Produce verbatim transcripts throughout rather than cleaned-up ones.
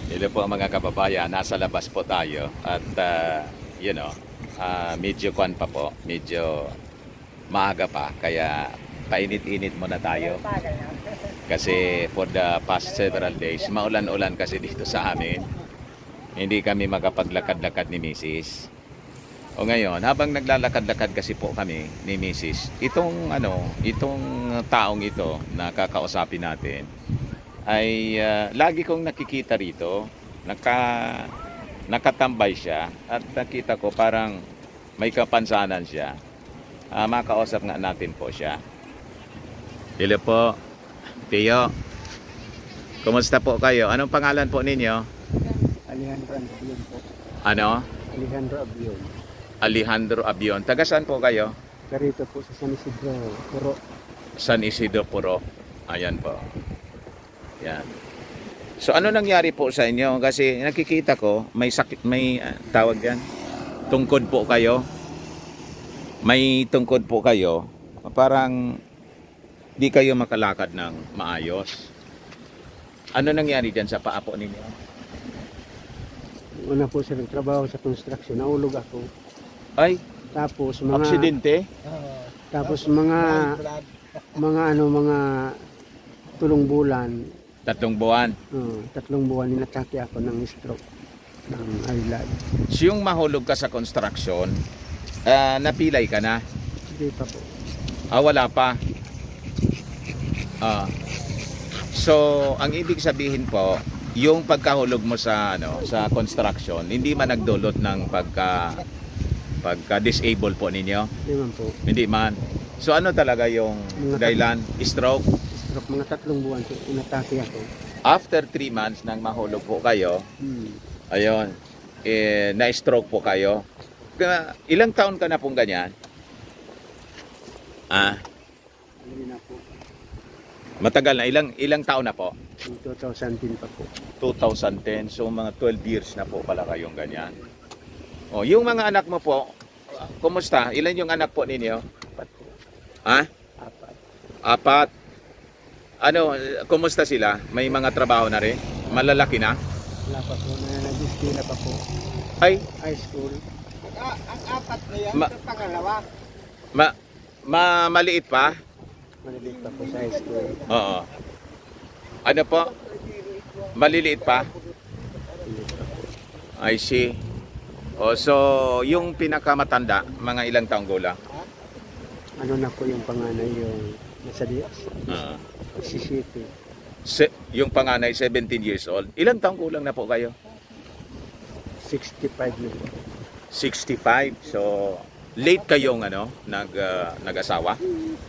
Hello po mga kababayan, nasa labas po tayo at uh, you know, uh, medyo kwan pa po, medyo maaga pa kaya painit-init muna tayo kasi for the past several days, maulan-ulan kasi dito sa amin. Hindi kami makapaglakad-lakad ni Missus O ngayon, habang naglalakad-lakad kasi po kami ni Missus, itong ano, itong taong ito na kakausapin natin ay uh, lagi kong nakikita rito, naka, nakatambay siya at nakita ko parang may kapansanan siya. Uh, makausap nga natin po siya. Hello po, Tio. Kumusta po kayo? Anong pangalan po ninyo? Alejandro Abion po. Ano? Alejandro Abion. Alejandro Abion. Taga saan po kayo? Karito po sa San Isidro, Puro. San Isidro Puro. Ayan po. Yan. So ano nangyari po sa inyo? Kasi nakikita ko may sakit, may uh, tawag yan. Tungkod po kayo. May tungkod po kayo. Parang di kayo makalakad ng maayos. Ano nangyari dyan sa paa po ninyo? Una po sa nagtrabaho sa construction, naulog ako. Ay, Tapos mga aksidente? tapos mga mga ano mga tulong bulan, Tatlong buwan. uh, tatlong buwan inatake ako ng stroke ng eyelid. So yung mahulog ka sa construction, uh, napilay ka na? Hindi pa po. Ah, wala pa. Ah. So, ang ibig sabihin po, yung pagkahulog mo sa ano, sa construction, hindi man nagdulot ng pagka pagka-disable po ninyo? Hindi man po. Hindi man. So ano talaga yung Mga dahilan? Stroke? Stroke, mga tatlong buwan po inatake ako. After three months nang mahulog po kayo, Hmm. ayun, eh, na-stroke po kayo. Kaya, ilang taon ka na pong ganyan? Ah, Hindi na po. matagal na. Ilang, ilang taon na po? Yung two thousand ten pa po. two thousand ten. So mga twelve years na po pala kayong ganyan. Oh, yung mga anak mo po, kumusta? Ilan yung anak po ninyo? Apat po. Ha? Apat. Apat. Ano, kumusta sila? May mga trabaho na rin? Malalaki na? Wala pa po na nag-eskwela pa po. Ay, High school. Ang apat na yan, Ma- ito pangalawa. ma, ma maliit pa? Maliliit pa po sa high school. Oo. Ano po? Maliliit pa? I see. Oh, so yung pinakamatanda, mga ilang taong gulang? Ano na po yung panganay yung nasa Diaz? Uh, Sisiti. se, yung panganay seventeen years old. Ilang taong gulang na po kayo? sixty-five na po. sixty-five. So late kayong ano, nag uh, nag-asawa?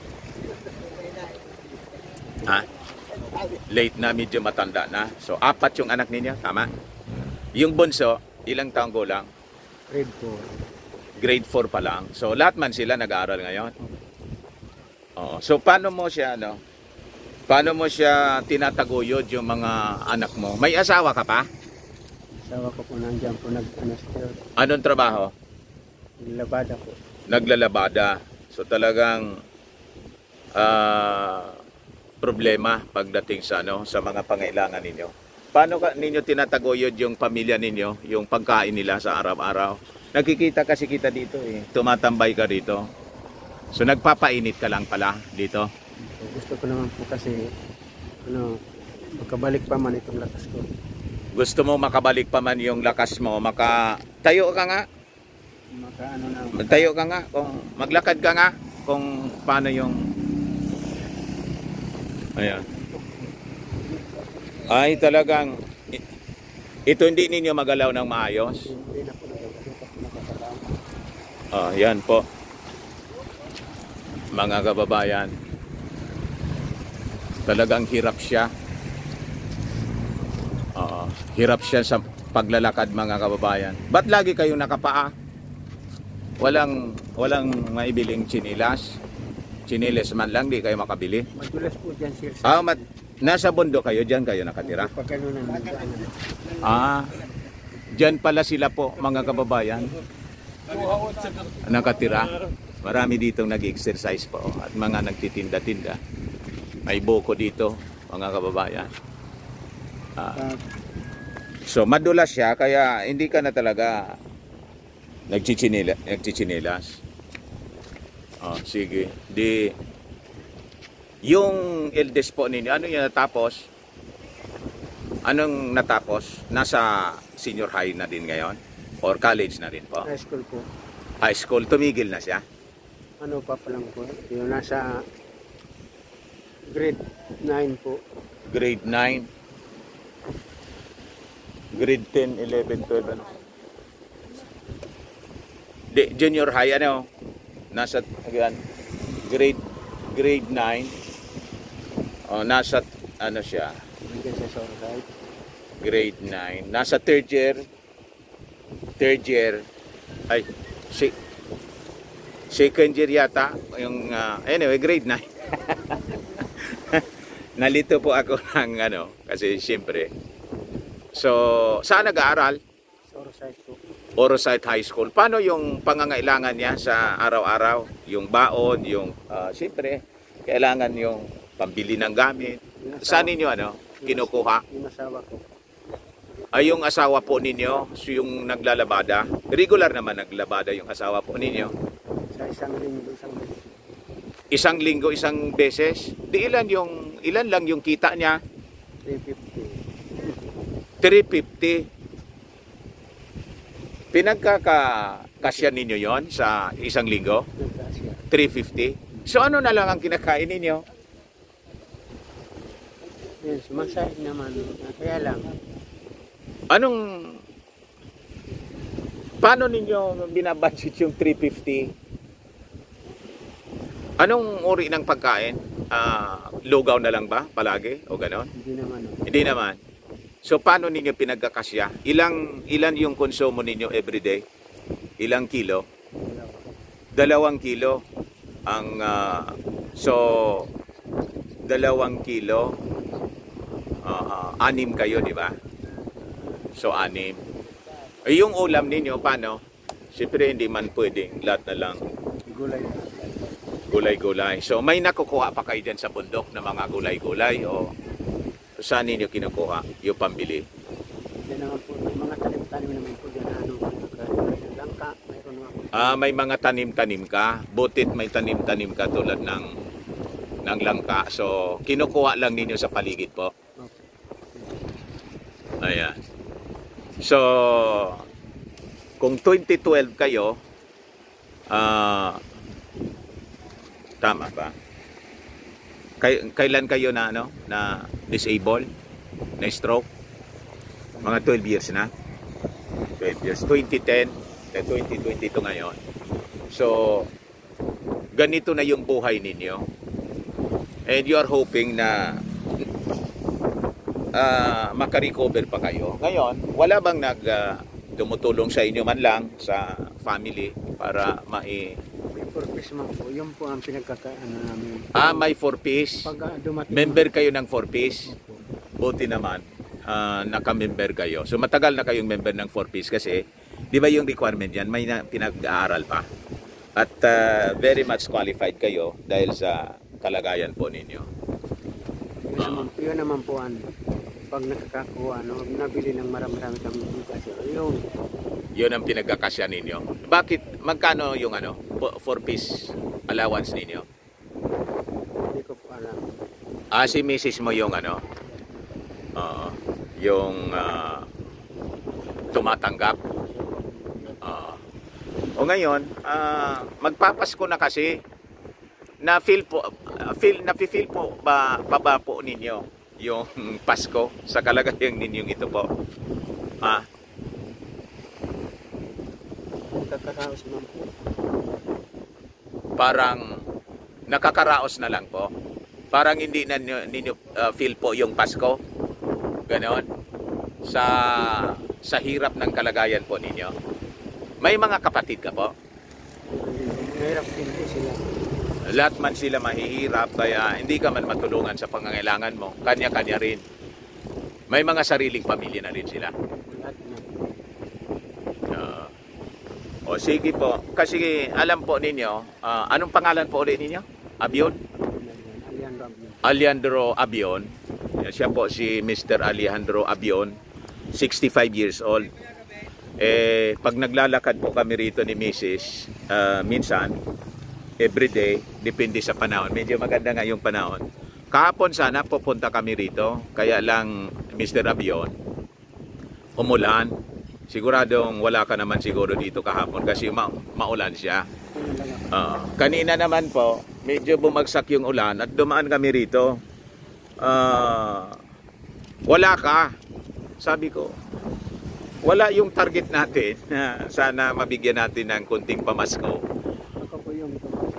Ha? Late na, medyo matanda na. So apat yung anak ninyo, tama? Yung bunso, ilang taong gulang? Grade four. Grade four pa lang. So lahat man sila nag-aaral ngayon. Oo. So paano mo siya ano? Paano mo siya tinataguyod yung mga anak mo? May asawa ka pa? Asawa ko po nandiyan po nag-anaster. Anong trabaho? Labada po. Naglalabada. So talagang ah, problema pagdating sa ano, sa mga pangailangan ninyo. Paano ka ninyo tinataguyod yung pamilya ninyo, yung pagkain nila sa araw-araw? Nakikita kasi kita dito eh. Tumatambay ka dito. So nagpapainit ka lang pala dito. So, gusto ko naman po kasi ano, magkabalik pa man itong lakas ko. Gusto mo makabalik pa man yung lakas mo, maka tayo ka nga. Maka ano na. Tayo ka nga, kung maglakad ka nga kung paano yung ayan. Ay talagang i- ito hindi ninyo magalaw ng maayos. Hindi na po nakakalaman. Oh, yan po. Mga kababayan. Talagang hirap siya. Oo, hirap siya sa paglalakad mga kababayan. Ba't lagi kayong nakapaa? Walang walang maibiling chinilas. Chinilas man lang di kayo makabili. Madulas po dyan sir. Ah, mat nasa bundok kayo, diyan kayo nakatira. Pag ano na nandaan. Ah, diyan pala sila po mga kababayan. Nakatira. Marami ditong nag-exercise po at mga nagtitinda-tinda. May buko dito mga kababayan. Ah, Pag So madulas siya kaya hindi ka na talaga nagchichinila, nagchichinilas. Oh, sige. Di yung eldest po ninyo, ano yung natapos? Anong natapos? Nasa senior high na din ngayon? Or college na rin po? High school po. High school, tumigil na siya? Ano pa pa lang po. Yung nasa grade nine po. Grade nine? Grade ten, eleven, twelve, ano? Di, junior high, ano? Nasa, again, grade, grade nine. O, nasa, ano siya? Bigyan siya sa right. Grade nine. Nasa third year. Third year. Ay, si, second year yata. Yung, uh, anyway, grade nine. Nalito po ako ng, ano, kasi siyempre. So, saan nag-aaral? Sa Orosite po. Orosite High School. Paano yung pangangailangan niya sa araw-araw? Yung baon, yung, uh, siyempre, kailangan yung pambili ng gamit. Saan ninyo, ano, kinukuha? Yung asawa ko. Ay, yung asawa po ninyo, so yung naglalabada. Regular naman naglabada yung asawa po ninyo. Sa isang linggo, isang linggo. Isang linggo, isang beses. Di ilan yung, ilan lang yung kita niya? three fifty. three fifty. Pinagkakasya ninyo yon sa isang linggo? Nagkasya. three fifty. So ano na lang ang kinakain ninyo? Yes, masaya naman. Kaya lang. Anong, paano ninyo binabudget yung three fifty? Anong uri ng pagkain? Ah, lugaw na lang ba palagi o ganon? Hindi naman. oh. Hindi naman. So paano ninyo pinagkakasya? Ilang ilan yung konsumo ninyo everyday? Ilang kilo? Dalawa. Dalawang kilo. Ang ah, so dalawang kilo. ah, ah, anim kayo, di ba? So anim. Ay, yung ulam ninyo paano? Siyempre hindi man pwedeng lahat na lang Gulay. gulay-gulay. So may nakukuha pa kayo dyan sa bundok na mga gulay-gulay o saan ninyo kinukuha yung pambili? Yan naman po. May mga tanim-tanim naman po dyan. Ano, gulay ng langka. Mayroon naman po. Ah, may mga tanim-tanim ka. Butit may tanim-tanim ka tulad ng ng langka. So kinukuha lang ninyo sa paligid po. Okay. Ayan. So kung twenty twelve kayo, ah tama ba? Kay, kailan kayo na ano na disable, na stroke? Mga twelve years na. twelve years, twenty ten, twenty twenty-two ngayon. So ganito na yung buhay ninyo. And you are hoping na uh, makarecover pa kayo. Ngayon, wala bang nag uh, tumutulong sa inyo man lang sa family para mai May purpose man po. Yun po ang pinagkakaano namin. Ah, may four piece. Pag ah, dumating. Member kayo ng four piece. Opo. Buti naman, ah, naka-member kayo. So matagal na kayong member ng four piece kasi, di ba yung requirement yan, may na, pinag-aaral pa. At ah, very much qualified kayo dahil sa kalagayan po ninyo. Yun naman, yun naman po ang pag nakakakuha, no, nabili ng marami-rami kami kasi yung Yun ang pinagkakasya ninyo. Bakit, magkano yung ano, four piece allowance ninyo? hindi ko po alam. Ah, si misis mo yung ano, Oo. yung ah, tumatanggap. Oo. O ngayon, ah, magpapasko na kasi, na feel po, ah, feel, nafi-feel po ba, pa ba po ninyo yung Pasko sa kalagayan ninyong ito po? Ah, Nakakaraos man po. parang nakakaraos na lang po. Parang hindi na ninyo, ninyo ah, feel po yung Pasko. Ganon. Sa sa hirap ng kalagayan po ninyo. May mga kapatid ka po? Mahirap din po sila. Lahat man sila mahihirap kaya hindi ka man matulungan sa pangangailangan mo. Kanya-kanya rin. May mga sariling pamilya na rin sila. Lahat na. Ah, o sige po. Kasi alam po ninyo, ah, anong pangalan po ulit ninyo? Abion? Alejandro Abnel. Alejandro Abion. Siya po si Mister Alejandro Abion. sixty-five years old. Eh, pag naglalakad po kami rito ni Missus ah, minsan, everyday, depende sa panahon. Medyo maganda nga yung panahon. Kahapon sana pupunta kami rito, kaya lang mister Abion, umulan. Siguradong wala ka naman siguro dito kahapon kasi ma maulan siya. Uh, kanina naman po, medyo bumagsak yung ulan at dumaan kami rito. Uh, wala ka. Sabi ko, wala yung target natin na sana mabigyan natin ng kunting pamasko. Ako po yung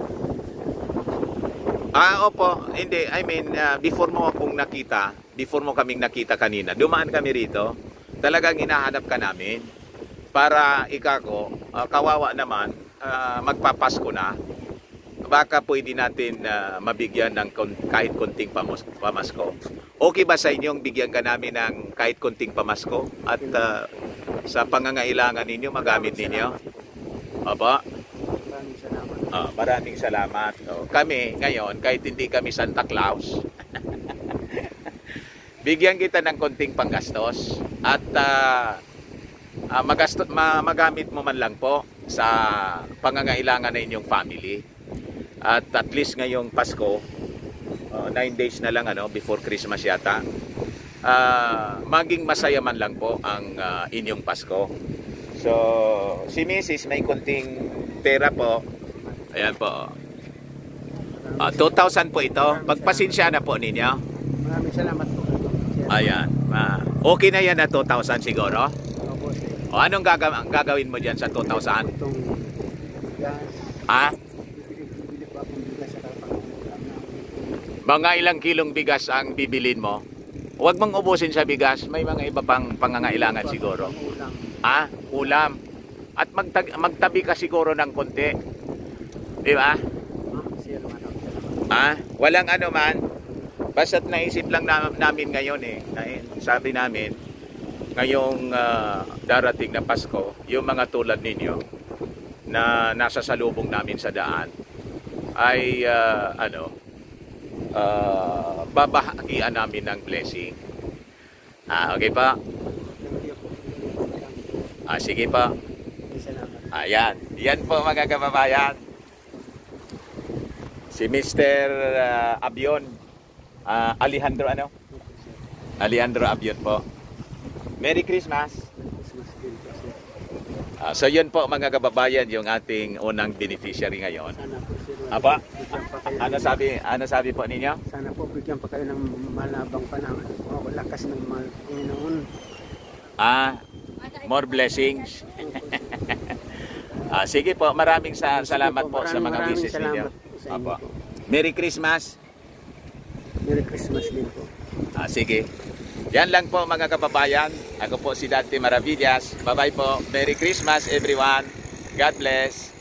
Ah, opo. Hindi, I mean, uh, before mo akong nakita, before mo kaming nakita kanina, dumaan kami rito, talagang hinahanap ka namin para ikako, uh, kawawa naman, uh, magpapasko na. Baka pwede natin uh, mabigyan ng kon kahit konting pamos pamasko. Okay ba sa inyong bigyan ka namin ng kahit konting pamasko? At uh, sa pangangailangan ninyo, magamit ninyo? Opo. maraming salamat. Ah, maraming salamat. Oh, kami ngayon, kahit hindi kami Santa Claus, bigyan kita ng konting panggastos at uh, uh, magasto, ma magamit mo man lang po sa pangangailangan ng inyong family. At at least ngayong Pasko, uh, nine days na lang ano, before Christmas yata, uh, maging masaya man lang po ang uh, inyong Pasko. So, si Missus may konting pera po. Ayan po. Uh, two thousand po ito. Pagpasensya na po ninyo. Maraming salamat po. Ayan. Uh, okay na yan na two thousand siguro. Opo, sir. O anong gaga gagawin mo dyan sa two thousand? Itong gas, Ha? bibili po akong bigas sa kapangulanan namin. Mga ilang kilong bigas ang bibilin mo? Huwag mong ubusin sa bigas. May mga iba pang pangangailangan siguro. Ulam. Ah, ulam. At magtag magtabi ka siguro ng konti. Di ba? Sir, maraming salamat. Ah, walang ano man. Basta't naisip lang na, namin ngayon eh. Na, sabi namin, ngayong uh, darating na Pasko, yung mga tulad ninyo na nasa salubong namin sa daan ay uh, ano, uh, babahagian namin ng blessing. Ah, okay pa? Thank you po. Ah, sige pa. Maraming salamat. Ayan. Yan po mga kababayan. Si mister uh, Abion. Uh, Alejandro ano? Alejandro Abion po. Merry Christmas. Christmas din po, sir. Uh, so yun po mga kababayan yung ating unang beneficiary ngayon. Sana po, sir. Apa? Bigyan pa kayo Ano ng- sabi, ano sabi po ninyo? Sana po bigyan pa kayo ng malabang panahon. O lakas ng mga Panginoon. Ah, more blessings. Ah, sige po, maraming sa, Sige salamat po, sa maraming mga maraming wishes ninyo. salamat po sa inyo Apa. po. Merry Christmas. Merry Christmas din po. Ah, sige. Yan lang po mga kababayan. Ako po si Dante Maravillas. Bye-bye po. Merry Christmas everyone. God bless.